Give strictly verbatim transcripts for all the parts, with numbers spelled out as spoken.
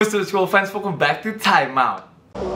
What's up, school fans? Welcome back to Time Out.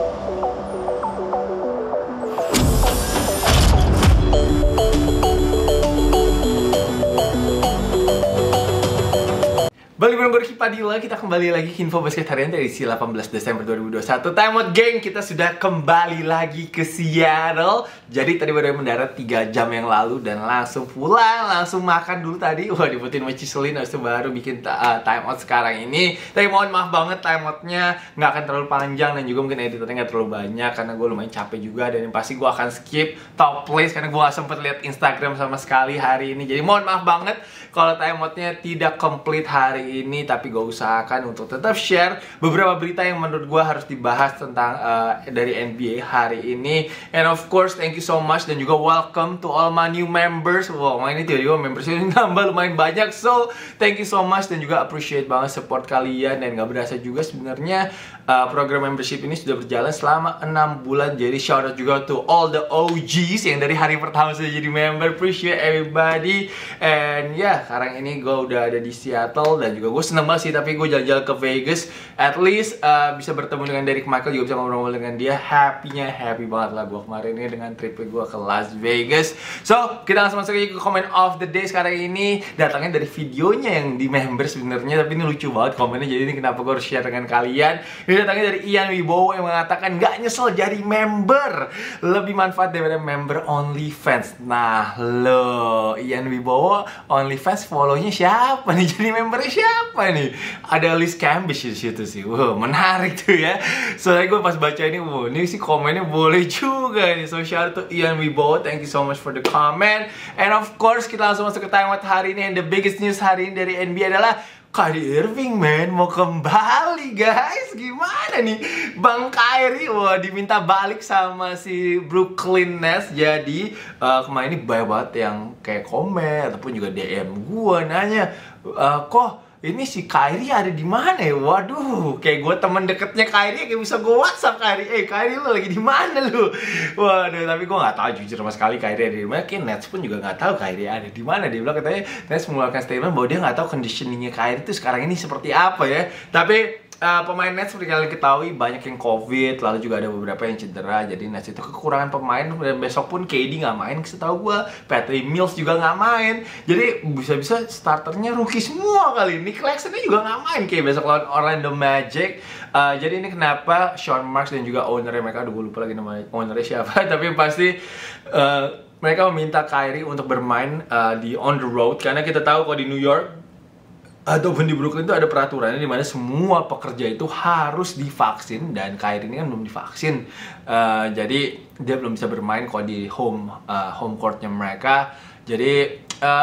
Balik bareng gue Ricky Padilla, kita kembali lagi ke Info Basket harian dari edisi delapan belas Desember dua ribu dua puluh satu. Time Out Gang, kita sudah kembali lagi ke Seattle. Jadi tadi baru mendarat tiga jam yang lalu dan langsung pulang, langsung makan dulu tadi. Wah, dibutuhin sama Ciselin, habis itu baru bikin uh, Time Out sekarang ini. Tapi mohon maaf banget, Time Out-nya nggak akan terlalu panjang dan juga mungkin editornya nggak terlalu banyak karena gue lumayan capek juga. Dan yang pasti gue akan skip top place karena gue gak sempet lihat Instagram sama sekali hari ini. Jadi mohon maaf banget kalau Time Out-nya tidak complete hari ini, tapi gue usahakan untuk tetap share beberapa berita yang menurut gue harus dibahas tentang uh, dari N B A hari ini. And of course, thank you so much dan juga welcome to all my new members. Wow, ini tiba-tiba membersnya nambah lumayan banyak. So, thank you so much dan juga appreciate banget support kalian. Dan gak berasa juga sebenarnya uh, program membership ini sudah berjalan selama enam bulan. Jadi shout out juga to all the O Gs yang dari hari pertama sudah jadi member. Appreciate everybody. And ya, yeah, sekarang ini gue udah ada di Seattle dan juga gue seneng banget sih, tapi gue jalan-jalan ke Vegas. At least uh, bisa bertemu dengan Derek Michael, juga bisa ngobrol-ngobrol dengan dia. Happy-nya happy banget lah gue kemarin ini dengan trip gue ke Las Vegas. So, kita langsung masuk aja ke comment of the day sekarang ini. Datangnya dari videonya yang di member sebenarnya, tapi ini lucu banget komennya, jadi ini kenapa gue harus share dengan kalian. Ini datangnya dari Ian Wibowo yang mengatakan, gak nyesel jadi member, lebih manfaat daripada member OnlyFans. Nah lo, Ian Wibowo OnlyFans follow-nya siapa nih? Jadi membernya siapa nih? Ada Liz Cambish di situ sih. Wow, menarik tuh ya. Soalnya gue pas baca ini, wow, ini sih komennya boleh juga nih. So shout out to Ian Wibowo, thank you so much for the comment. And of course, kita langsung masuk ke Time Out hari ini. And the biggest news hari ini dari N B A adalah Kyrie Irving, man, mau kembali guys. Gimana nih Bang Kyrie? Wah, diminta balik sama si Brooklyn Nets. Jadi uh, kemarin ini banyak banget yang kayak komen ataupun juga D M gue nanya, uh, kok ini si Kyrie ada di mana ya? Waduh, kayak gue temen deketnya Kyrie, kayak bisa gue WhatsApp Kyrie, eh Kyrie lu lagi di mana lu? Waduh, tapi gue nggak tahu jujur sama sekali Kyrie ada di mana. Kayak Nets pun juga nggak tahu Kyrie ada di mana. Dia bilang katanya Nets mengeluarkan statement bahwa dia nggak tahu conditioningnya Kyrie itu sekarang ini seperti apa ya. Tapi Uh, pemain Nets seperti kalian ketahui banyak yang COVID, lalu juga ada beberapa yang cedera. Jadi Nets itu kekurangan pemain dan besok pun K D nggak main, setahu gue. Patty Mills juga nggak main. Jadi bisa-bisa starternya rookie semua kali ini. Claxtonnya juga nggak main kayak besok lawan Orlando Magic. Uh, jadi ini kenapa Sean Marks dan juga ownernya, mereka, aduh gue lupa lagi nama ownernya siapa. Tapi yang pasti uh, mereka meminta Kyrie untuk bermain uh, di on the road karena kita tahu kalau di New York ataupun di Brooklyn itu ada peraturannya di mana semua pekerja itu harus divaksin dan Kyrie ini kan belum divaksin, uh, jadi dia belum bisa bermain kalau di home uh, home courtnya mereka. Jadi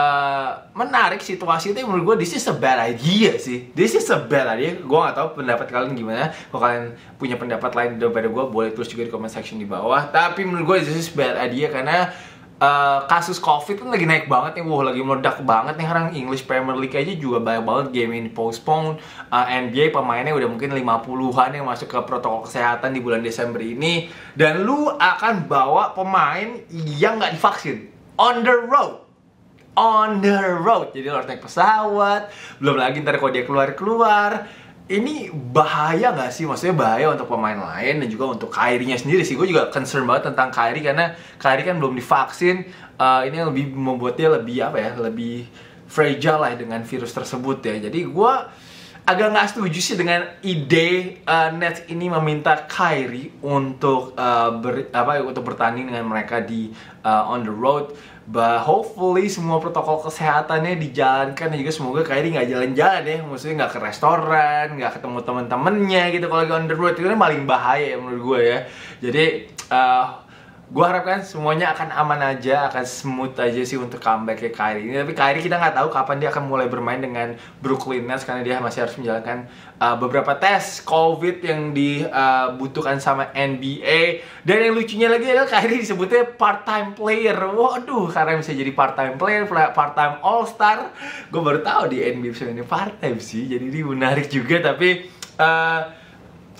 uh, menarik situasi itu menurut gue. This is a bad idea sih. This is a bad idea. Gue gak tahu pendapat kalian gimana. Kalau kalian punya pendapat lain daripada gue, boleh tulis juga di comment section di bawah. Tapi menurut gue this is bad idea karena Uh, kasus COVID kan lagi naik banget nih, wow, lagi meledak banget nih. Sekarang English Premier League aja juga banyak banget game ini postpone. uh, N B A pemainnya udah mungkin lima puluhan yang masuk ke protokol kesehatan di bulan Desember ini. Dan lu akan bawa pemain yang nggak divaksin on the road. On the road, jadi lu harus naik pesawat. Belum lagi ntar kalau dia keluar-keluar, ini bahaya nggak sih? Maksudnya bahaya untuk pemain lain dan juga untuk Kyrie-nya sendiri sih. Gue juga concern banget tentang Kyrie karena Kyrie kan belum divaksin. Uh, ini lebih membuat dia lebih apa ya? Lebih fragile lah dengan virus tersebut ya. Jadi gue agak nggak setuju sih dengan ide uh, Nets ini meminta Kyrie untuk uh, ber, apa untuk bertanding dengan mereka di uh, on the road. But hopefully semua protokol kesehatannya dijalankan dan juga semoga Kyrie nggak jalan-jalan ya. Maksudnya nggak ke restoran, nggak ketemu teman-temannya gitu kalau lagi on the road. Itu kan paling bahaya ya menurut gue ya. Jadi uh, gue harapkan semuanya akan aman aja, akan smooth aja sih untuk comeback ke Kyrie ini. Tapi Kyrie kita nggak tahu kapan dia akan mulai bermain dengan Brooklyn Nets karena dia masih harus menjalankan uh, beberapa tes COVID yang dibutuhkan uh, sama N B A. Dan yang lucunya lagi adalah Kyrie disebutnya part-time player. Waduh, karena bisa jadi part-time player, part-time all-star. Gue baru tahu di N B A bisa ini part-time sih. Jadi ini menarik juga. Tapi uh,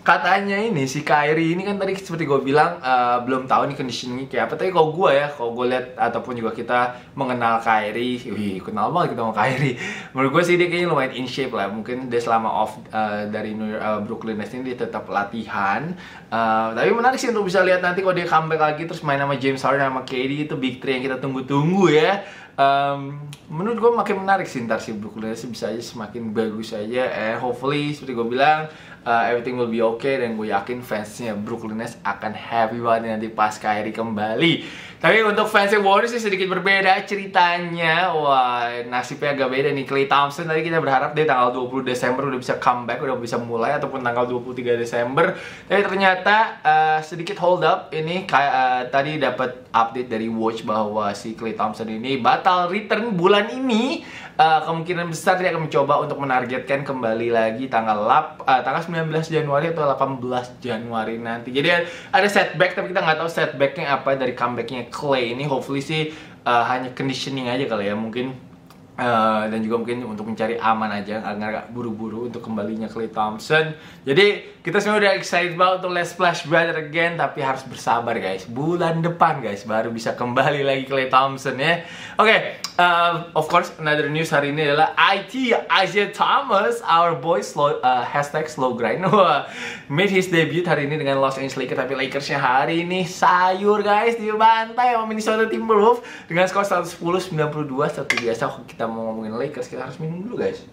katanya ini si Kyrie ini kan tadi seperti gue bilang uh, belum tahu nih conditioning kayak apa. Tapi kalau gue ya, kalau gue lihat ataupun juga kita mengenal Kyrie, wih kenal banget kita sama Kyrie. Menurut gue sih dia kayaknya lumayan in shape lah. Mungkin dia selama off uh, dari New York, uh, Brooklyn Nets ini dia tetap latihan. Uh, tapi menarik sih untuk bisa lihat nanti kalau dia comeback lagi terus main sama James Harden sama K D, itu big three yang kita tunggu-tunggu ya. Um, menurut gue makin menarik sih ntar si Brooklyn Nets bisa aja semakin bagus aja. And hopefully seperti gue bilang uh, everything will be okay, dan gue yakin fansnya Brooklyn Nets akan happy banget nanti pas Kyrie kembali. Tapi untuk fansnya Warriors sih sedikit berbeda ceritanya. Wah, nasibnya agak beda nih. Klay Thompson tadi kita berharap dia tanggal dua puluh Desember udah bisa comeback, udah bisa mulai, ataupun tanggal dua puluh tiga Desember. Tapi ternyata uh, sedikit hold up ini kayak uh, tadi dapat update dari Watch bahwa si Klay Thompson ini batal return bulan ini. Uh, kemungkinan besar dia akan mencoba untuk menargetkan kembali lagi tanggal lap, uh, tanggal sembilan belas Januari atau delapan belas Januari nanti. Jadi ada setback, tapi kita nggak tahu setbacknya apa dari comebacknya Klay ini. Hopefully sih uh, hanya conditioning aja kali ya mungkin. Uh, dan juga mungkin untuk mencari aman aja agar gak buru-buru untuk kembalinya Klay Thompson. Jadi kita semua udah excited banget untuk Let's Splash Brother again, tapi harus bersabar guys. Bulan depan guys baru bisa kembali lagi Klay Thompson ya. Oke, okay, uh, of course another news hari ini adalah I T Isaiah Thomas, our boy slow, uh, hashtag slow grind, made his debut hari ini dengan Los Angeles Lakers. Tapi Lakersnya hari ini sayur guys, dibantai sama Minnesota Timberwolves dengan skor seratus sepuluh sembilan puluh dua. Seperti biasa kita mau ngomongin Lakers, kita harus minum dulu guys.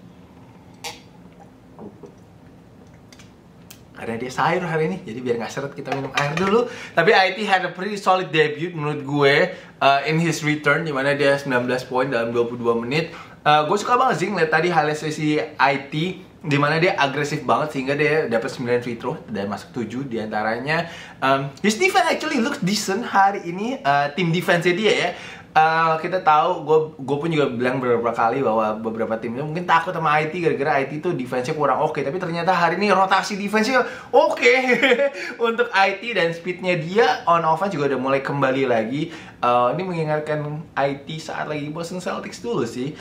Karena dia sayur hari ini, jadi biar nggak seret kita minum air dulu. Tapi I T had a pretty solid debut menurut gue uh, in his return, dimana dia sembilan belas poin dalam dua puluh dua menit. Uh, gue suka banget sih ngeliat tadi highlight sesi I T, dimana dia agresif banget sehingga dia dapat sembilan free throw dan masuk tujuh diantaranya. Um, his defense actually looks decent hari ini, uh, tim defense-nya dia ya. Uh, kita tahu, gue gue pun juga bilang beberapa kali bahwa beberapa timnya mungkin takut sama I T gara-gara I T tuh defense-nya kurang oke. Okay. Tapi ternyata hari ini rotasi defense-nya oke okay. Untuk I T, dan speed-nya dia on offense juga udah mulai kembali lagi. Uh, ini mengingatkan I T saat lagi Boston Celtics dulu sih.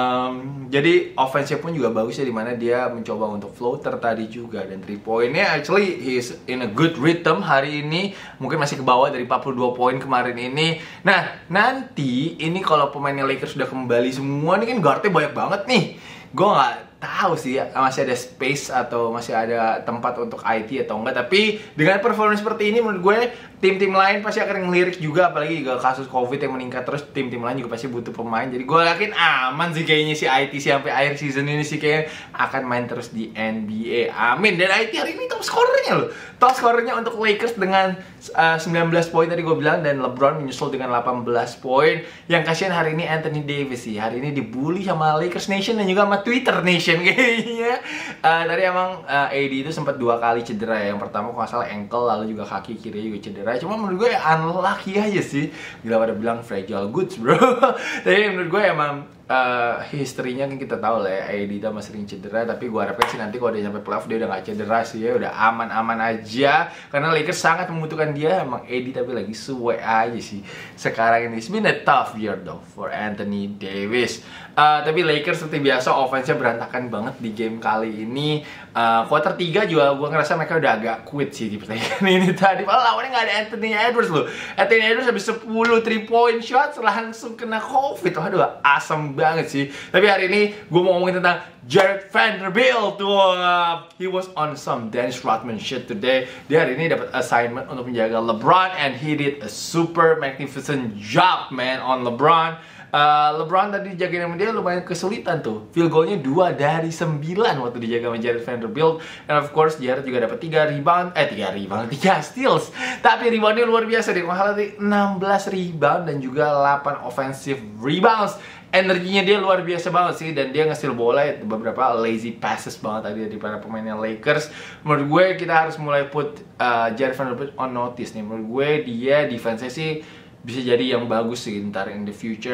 Um, jadi offense-nya pun juga bagus ya, dimana dia mencoba untuk floater tadi juga, dan three point-nya actually he's in a good rhythm hari ini. Mungkin masih ke bawah dari empat puluh dua poin kemarin ini. Nah, nanti ini kalau pemainnya Lakers sudah kembali semua, nih kan guardnya banyak banget nih. Gue nggak tahu sih masih ada space atau masih ada tempat untuk I T atau enggak. Tapi dengan performance seperti ini menurut gue tim-tim lain pasti akan ngelirik juga, apalagi juga kasus Covid yang meningkat terus, tim-tim lain juga pasti butuh pemain. Jadi gue yakin aman sih kayaknya si I T sampai akhir season ini sih kayaknya akan main terus di N B A. Amin. Dan I T hari ini top scorernya loh. Top scorernya untuk Lakers dengan uh, sembilan belas poin tadi gue bilang, dan LeBron menyusul dengan delapan belas poin. Yang kasihan hari ini Anthony Davis sih. Hari ini dibully sama Lakers Nation dan juga sama Twitter Nation kayaknya. Uh, tadi emang uh, A D itu sempat dua kali cedera ya. Yang pertama kalau nggak salah ankle, lalu juga kaki kiri juga cedera. Cuma menurut gue ya unlucky aja sih. Gila pada bilang fragile goods bro. Tapi menurut gue emang uh, history-nya kan kita tahu lah ya, A D itu masih sering cedera. Tapi gue harapkan sih nanti kalau dia sampai playoff dia udah gak cedera sih ya, udah aman-aman aja. Karena Lakers sangat membutuhkan dia. Emang A D tapi lagi suwe aja sih sekarang ini. It's been a tough year though for Anthony Davis. Uh, tapi Lakers seperti biasa offense-nya berantakan banget di game kali ini. Uh, quarter tiga juga gue ngerasa mereka udah agak quit sih di pertandingan ini tadi. Padahal lawannya gak ada Anthony Edwards loh. Anthony Edwards habis sepuluh three point shots langsung kena Covid. Waduh, asem banget sih. Tapi hari ini gue mau ngomongin tentang Jarred Vanderbilt. Wah, he was on some Dennis Rodman shit today. Dia hari ini dapat assignment untuk menjaga LeBron, and he did a super magnificent job man on LeBron. Uh, LeBron tadi jagain sama dia lumayan kesulitan tuh. Field goalnya dua dari sembilan waktu dijaga sama Jarred Vanderbilt. And of course Jarred juga dapat tiga rebound, eh tiga rebound, tiga steals. Tapi reboundnya luar biasa deh. Masalah tadi enam belas rebound dan juga delapan offensive rebounds. Energinya dia luar biasa banget sih, dan dia nge-steal bola ya, beberapa lazy passes banget tadi dari para pemainnya Lakers. Menurut gue kita harus mulai put uh, Jarred Vanderbilt on notice nih. Menurut gue dia defense-nya sih bisa jadi yang bagus sih ntar in the future.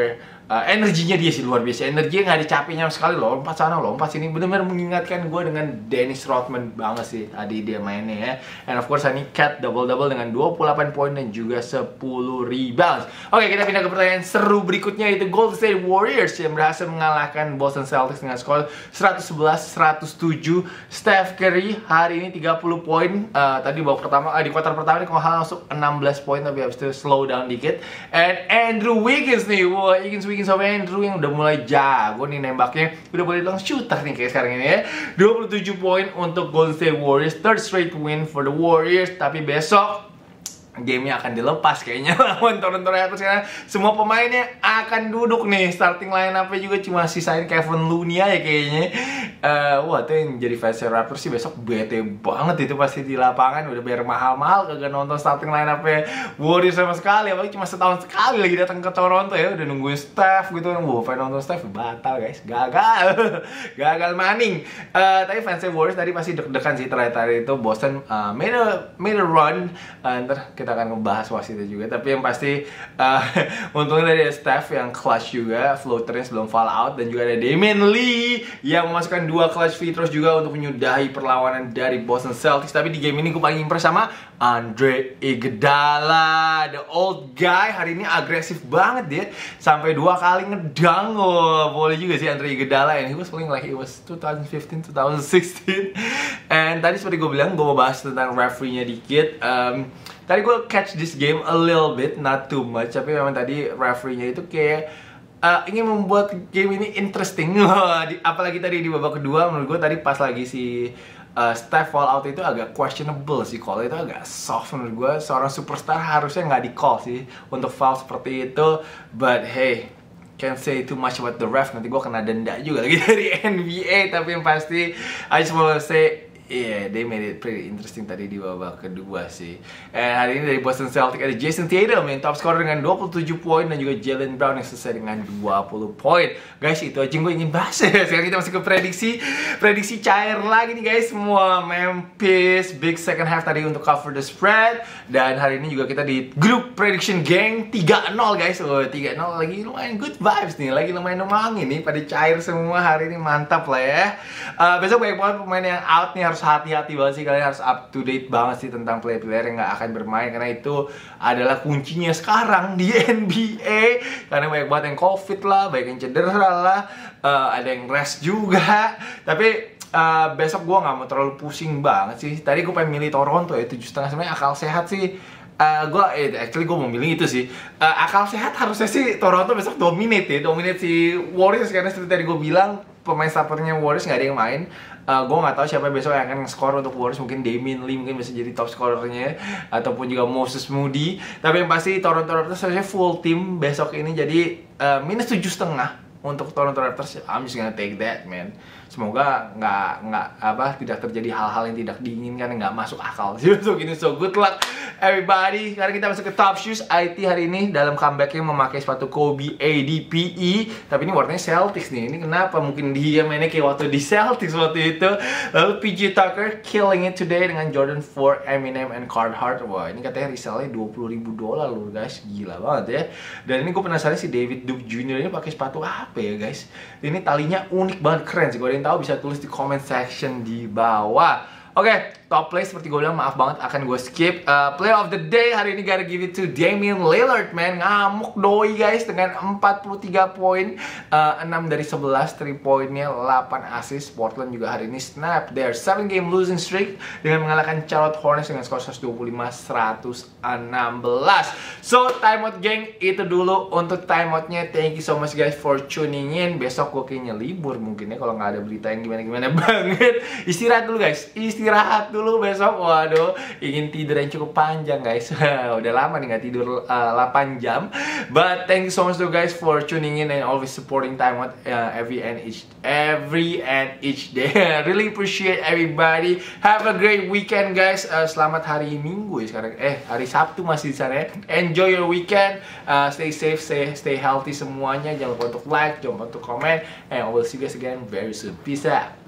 uh, energinya dia sih luar biasa. Energinya nggak ada capeknya sekali, lompat sana lompat sini, benar-benar mengingatkan gue dengan Dennis Rodman banget sih tadi dia mainnya ya. And of course ini Cat double-double dengan dua puluh delapan poin dan juga sepuluh rebounds. Oke, kita pindah ke pertanyaan seru berikutnya, itu Golden State Warriors yang berhasil mengalahkan Boston Celtics dengan skor seratus sebelas seratus tujuh. Steph Curry hari ini tiga puluh poin, uh, tadi babak pertama uh, di kuarter pertama ini kalau nggak masuk enam belas poin, tapi habis itu slow down dikit. And Andrew Wiggins nih, wah Wiggins Wiggins sama Andrew yang udah mulai jago nih nembaknya, udah boleh bilang shooter nih kayak sekarang ini ya. dua puluh tujuh poin untuk Golden State Warriors, third straight win for the Warriors. Tapi besok gamenya akan dilepas kayaknya lawan Toronto Raptors karena semua pemainnya akan duduk nih. Starting line up-nya juga cuma sisain Kevin Looney aja kayaknya. Uh, wah, itu yang jadi fans Raptors sih besok bete banget itu pasti di lapangan. Udah bayar mahal-mahal kagak nonton starting line up-nya Warriors sama sekali. Apalagi cuma setahun sekali lagi datang ke Toronto ya. Udah nungguin Steph gitu kan. Wah, fan nonton Steph batal guys. Gagal. Gagal maning. Uh, tapi fans Warriors tadi pasti deg-degan sih terakhir itu Boston uh, made a made a run. Uh, ntar kita akan ngebahas wasitnya juga, tapi yang pasti uh, untungnya dari Steph yang clutch juga, floaternya sebelum fall out, dan juga ada Damian Lee yang memasukkan dua clutch free throws juga untuk menyudahi perlawanan dari Boston Celtics. Tapi di game ini gue paling impress sama Andre Iguodala, the old guy. Hari ini agresif banget dia, sampai dua kali ngedang. Oh, boleh juga sih Andre Iguodala, and he was playing like it was twenty fifteen twenty sixteen. And tadi seperti gue bilang, gue mau bahas tentang referee-nya dikit. um, Tadi gue catch this game a little bit, not too much, tapi memang tadi referee-nya itu kayak uh, ingin membuat game ini interesting. Apalagi tadi di babak kedua, menurut gue tadi pas lagi si uh, Steph fall out itu agak questionable sih, call itu agak soft menurut gue. Seorang superstar harusnya nggak di call sih untuk foul seperti itu. But hey, can't say too much about the ref, nanti gue kena denda juga lagi dari N B A. Tapi yang pasti I just wanna say, yeah, they made it pretty interesting tadi di babak kedua sih. And hari ini dari Boston Celtics ada Jason Tatum yang top scorer dengan dua puluh tujuh poin, dan juga Jaylen Brown yang selesai dengan dua puluh poin. Guys, itu aja yang gue ingin bahas ya. Sekarang kita masuk ke prediksi. Prediksi cair lagi nih guys, semua Memphis big second half tadi untuk cover the spread. Dan hari ini juga kita di grup prediction gang tiga nol guys. Oh, tiga nol lagi lumayan good vibes nih. Lagi lumayan numangin nih, pada cair semua hari ini, mantap lah ya. Uh, besok banyak banget pemain yang out nih, harus hati-hati banget sih. Kalian harus up to date banget sih tentang player-player yang nggak akan bermain, karena itu adalah kuncinya sekarang di N B A. Karena banyak banget yang covid lah, banyak yang cedera lah, uh, ada yang rest juga. Tapi uh, besok gue nggak mau terlalu pusing banget sih. Tadi gue pengen milih Toronto ya, tujuh setengah. Sebenarnya akal sehat sih, Uh, gue, eh, actually gue mau milih itu sih. uh, Akal sehat harusnya sih Toronto besok dominate ya. Dominate si Warriors, karena seperti tadi gue bilang, pemain starternya Warriors nggak ada yang main. uh, Gue nggak tahu siapa besok yang akan skor untuk Warriors. Mungkin Damian Lee mungkin bisa jadi top scorernya, ataupun juga Moses Moody. Tapi yang pasti Toronto Raptors harusnya full team besok ini. Jadi uh, minus tujuh setengah untuk Toronto Raptors. I'm just gonna take that, man. Semoga nggak nggak apa tidak terjadi hal-hal yang tidak diinginkan, yang nggak masuk akal sih besok ini. So good luck everybody. Sekarang kita masuk ke top shoes. I T hari ini dalam comebacknya memakai sepatu Kobe A D P E, tapi ini warnanya Celtics nih. Ini kenapa? Mungkin dia mainnya kayak waktu di Celtics waktu itu. Lalu P J Tucker killing it today dengan Jordan four, Eminem, and Carhartt. Wah, ini katanya resellnya dua puluh ribu dolar loh guys, gila banget ya. Dan ini gue penasaran si David Duke Junior ini pakai sepatu apa ya guys. Ini talinya unik banget, keren sih. Gue ada yang tahu bisa tulis di comment section di bawah. Oke, okay, top play seperti gue bilang, maaf banget akan gue skip. uh, Player of the day hari ini gotta give it to Damian Lillard, man. Ngamuk doi guys dengan empat puluh tiga poin, uh, enam dari sebelas three pointnya, delapan assist. Portland juga hari ini snap their seven game losing streak dengan mengalahkan Charlotte Hornets dengan skor seratus dua puluh lima seratus enam belas. So, timeout gang, itu dulu untuk timeoutnya. Thank you so much guys for tuning in. Besok gue kayaknya libur mungkin ya, kalau nggak ada berita yang gimana-gimana banget. Istirahat dulu guys, istirahat dulu besok. Waduh, ingin tidur yang cukup panjang guys. Udah lama nih nggak tidur uh, delapan jam. But thank you so much to guys for tuning in and always supporting Timeout uh, every and each every and each day. Really appreciate everybody. Have a great weekend guys. Uh, selamat hari Minggu ya sekarang. Eh, hari Sabtu masih di sana ya. Enjoy your weekend. Uh, stay safe, stay stay healthy semuanya. Jangan lupa untuk like, jangan lupa untuk comment. And I will see you guys again very soon. Peace out.